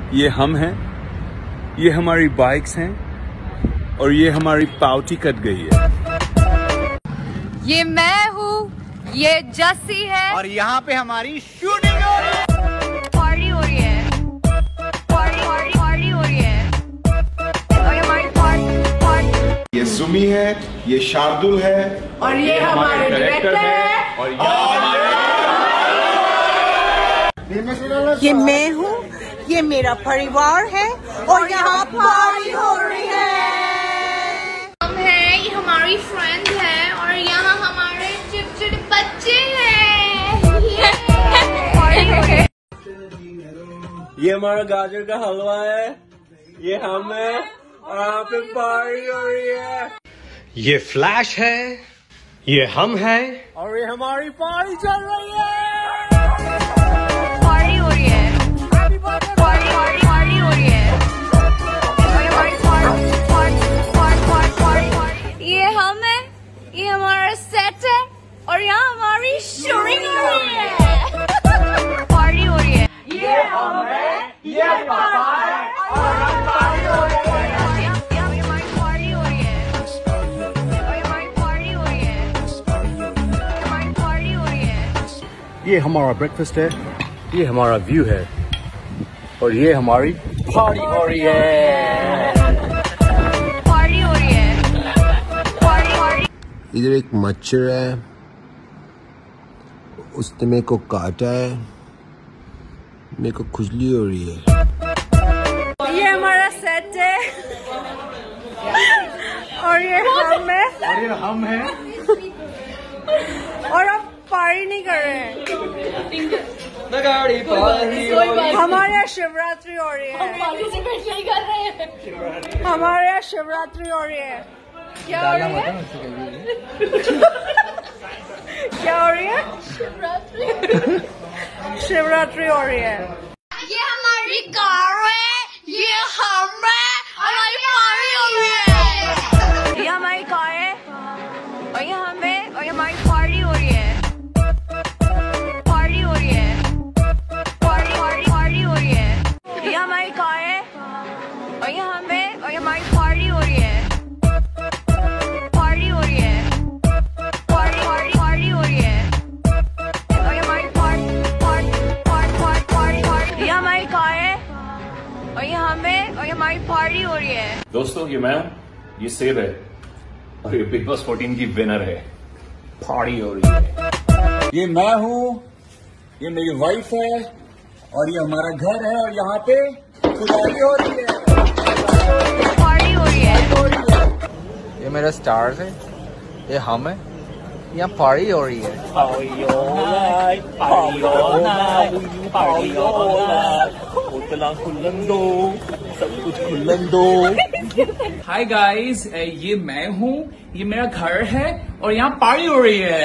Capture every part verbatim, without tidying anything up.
ये हम हैं, ये हमारी बाइक्स हैं और ये हमारी पाउटी कट गई है। ये मैं हूँ, ये जस्सी है और यहाँ पे हमारी शूटिंग हो रही है। पार्टी हो रही है, पार्टी पार्टी पार्टी हो रही है और ये हमारी पार्टी पार्टी। ये सुमी है, ये शार्दुल है और ये हमारे डायरेक्टर है और ये ये मैं हूँ, ये मेरा परिवार है और यहाँ पार्टी हो रही है। हम हैं, ये हमारी फ्रेंड है और यहाँ हमारे चिड़चिड़े बच्चे हैं। पार्टी हो रही है। ये हमारा गाजर का हलवा है, ये हम है और यहाँ पे पार्टी हो रही है। ये फ्लैश है, ये हम हैं और ये हमारी पार्टी चल रही है। पार्टी हो रही है, पार्टी पार्टी पार्टी हो रही है और ये हमारी party party party party party. ये हम है, ये हमारा सेट है और यहाँ हमारी शूटिंग हो रही है। पार्टी हो रही है। ये हम है, ये पापा है और हम पार्टी हो रही है। ये हमारा ब्रेकफास्ट है, ये हमारा व्यू है और ये हमारी पार्टी हो रही है। पार्टी हो रही है, पार्टी पार्टी। इधर एक मच्छर है, उसने मेरे को काटा है, मेरे को खुजली हो रही है। ये हमारा सेट है और ये हम है और ये हम हैं और अब पार्टी नहीं कर रहे हैं। हमारे यहाँ शिवरात्रि हो रही है, हमारे यहाँ शिवरात्रि हो रही है। क्या हो रही है? क्या हो रही है? शिवरात्रि शिवरात्रि हो रही है। ये हमारी कार है, ये हम है, हमारी पार्टी हो रही है। ये हमारी कार है और ये हम है और ये हमारी पार्टी हो रही है। पार्टी हो रही है, पार्टी पार्टी पार्टी हो रही है। ये हमारी कार है और ये हम है और ये हमारी पार्टी हो रही है। पार्टी हो रही है, पार्टी पार्टी पार्टी हो रही है और ये हमारी party party party party party. ये हमारी कार है और ये हम है और ये हमारी पार्टी हो रही है। दोस्तों ये मैं हूँ, ये सेब है और ये बिग बॉस चौदह की विनर है। पार्टी हो रही है। ये मैं हूँ, ये मेरी वाइफ है और ये हमारा घर है और यहाँ पे खुदाई हो रही है। पार्टी हो रही है। ये मेरा स्टार्स है, ये हम है, यहाँ पार्टी हो रही है। सब कुछ खुल्लन दो। हाय गाइस, ये मैं हूँ, ये मेरा घर है और यहाँ पार्टी हो रही है।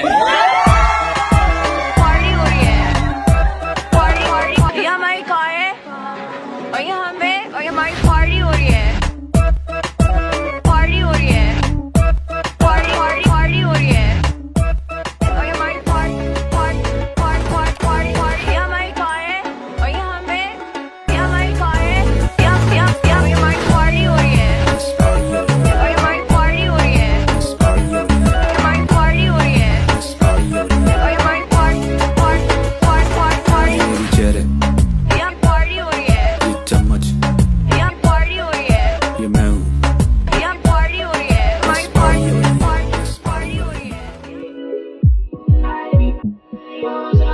पार्टी हो रही है, पार्टी पार्टी। ये हमारी कार है और ये हम है और ये हमारी पार्टी हो रही है। पार्टी हो रही है, पार्टी पार्टी पार्टी हो रही है और ये हमारी party party party party party. ये हमारी कार है और ये हम है, ये हमारी कार है ये ये ये हमारी पार्टी हो रही है और ये हमारी पार्टी हो रही है। हमारी पार्टी हो रही है और ये हमारी पार्टी पार्टी पार्टी पार्टी। ये पार्टी हो रही है, चम्मच, ये पार्टी हो रही है, ये मैं हूँ। ये पार्टी हो रही है, हमारी पार्टी पार्टी पार्टी हो रही है।